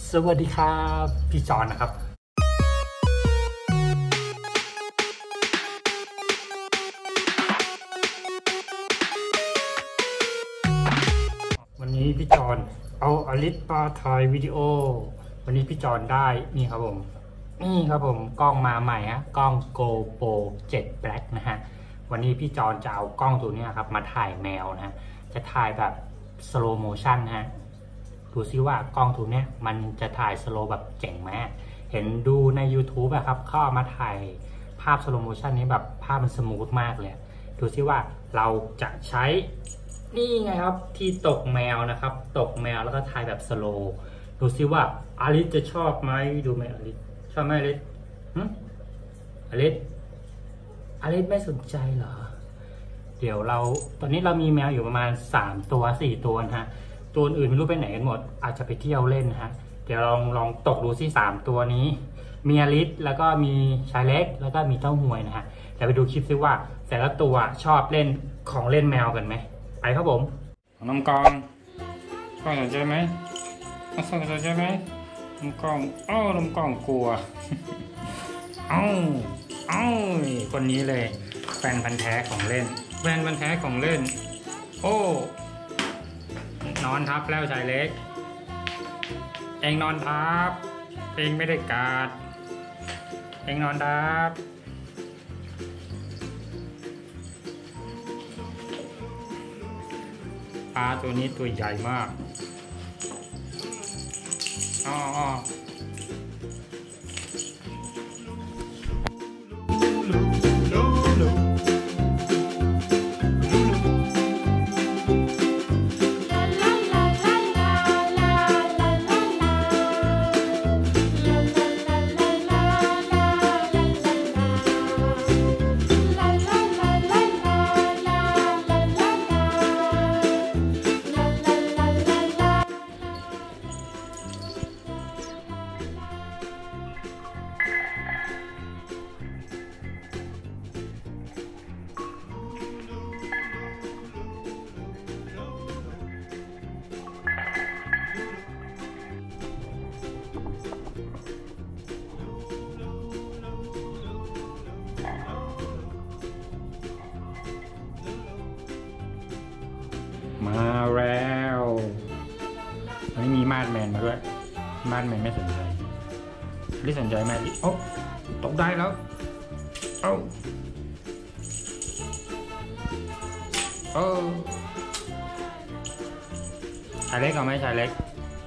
สวัสดีครับพี่จอนนะครับวันนี้พี่จอนเอาอลิสมาถ่ายวิดีโอวันนี้พี่จอนได้นี่ครับผมกล้องมาใหม่ฮะกล้อง GoPro 7 Black นะฮะวันนี้พี่จอนจะเอากล้องตัวนี้ครับมาถ่ายแมวนะจะถ่ายแบบ slow motion ฮะดูซิว่ากล้องตัวนี้มันจะถ่ายสโลว์แบบเจ๋งไหมเห็นดูใน YouTube อะครับเขาเอามาถ่ายภาพสโลว์โมชั่นนี้แบบภาพมันสมูทมากเลยดูซิว่าเราจะใช้นี่ไงครับที่ตกแมวนะครับตกแมวแล้วก็ถ่ายแบบสโลว์ดูซิว่าอลิสจะชอบไหมดูไหมอลิสชอบไหมอลิสอลิสไม่สนใจเหรอเดี๋ยวตอนนี้เรามีแมวอยู่ประมาณ3 ตัว 4 ตัวนะฮะตัวอื่นไม่รู้ไปไหนกันหมดอาจจะไปเที่ยวเล่นนะฮะเดี๋ยวลองตกดูที่3 ตัวนี้มีอลิสแล้วก็มีชายเล็กแล้วก็มีเต้าหวยนะฮะเดี๋ยวไปดูคลิปซิว่าแต่ละตัวชอบเล่นของเล่นแมวกันไหมไปครับผมน้องกองสนใจไหมสนใจไหมน้องกองน้องกองกลัวคนนี้เลยแฟนพันธุ์แท้ของเล่นโอ้นอนทับแล้วชายเล็กเองนอนทับเองไม่ได้กาดเองนอนทับปลาตัวนี้ตัวใหญ่มากมาแล้วอันนี้มีมาดแมนมาด้วยมาดแมนไม่สนใจลิสนใจไหมลิตกได้แล้วชายเล็กเอาไหมชายเล็ก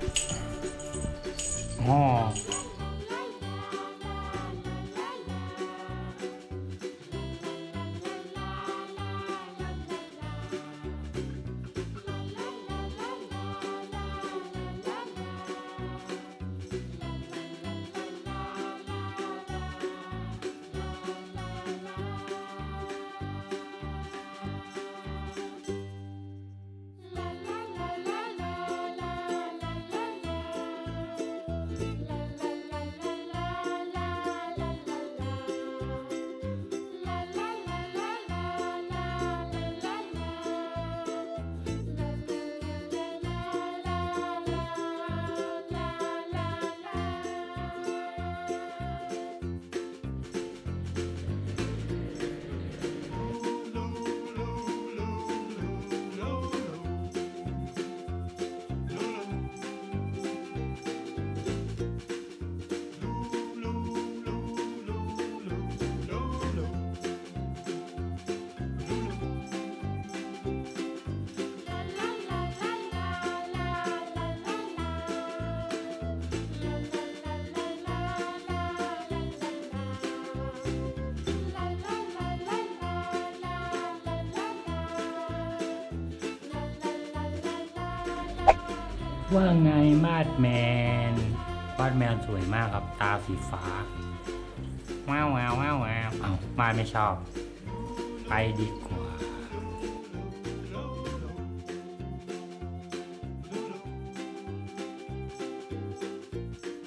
ว่าไงมาดแมนสวยมากครับตาสีฟ้าว้าวมาดไม่ชอบไปดีกว่า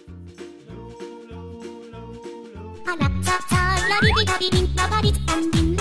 あなたラリリラリリラバリタンリン